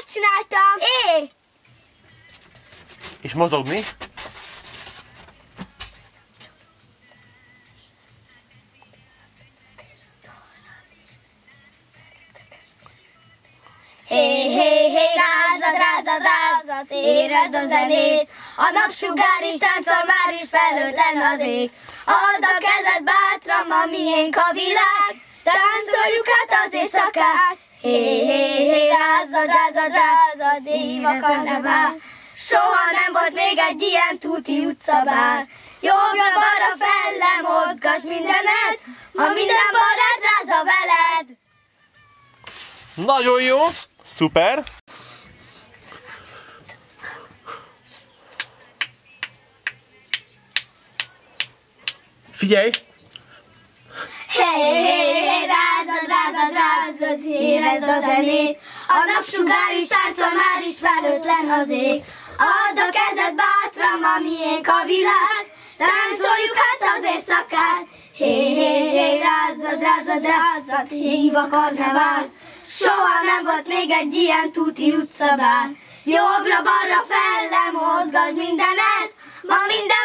ezt csináltam. É! És mozogni. Hé, hé, hé, rázad, rázad, rázad, érezd a zenét. A napsugár is táncol, már is felhőtlen az ég. Add a kezed bátran, ma miénk a világ. Táncoljuk hát az éjszakát. Hé, hé, hé, rázad, rázad, rázad, év a karnevál. Soha nem volt még egy ilyen tuti utcabár. Jobbra-balra felle mozgasd mindened, ha minden barát rázza veled. Nagyon jó, szuper. Figyelj! Hé, hé, hé, rázad, rázad, rázad, érezd a zenét. A napsugár is táncol, már is felhőtlen az ég. Add a kezed bátran, ma miénk a világ. Táncoljuk hát az éjszakát. Hé, hé, hé, rázad, rázad, rázad, hív a karnevál. Soha nem volt még egy ilyen tuti utcabár. Jobbra-balra felle mozgasd mindened, ma minden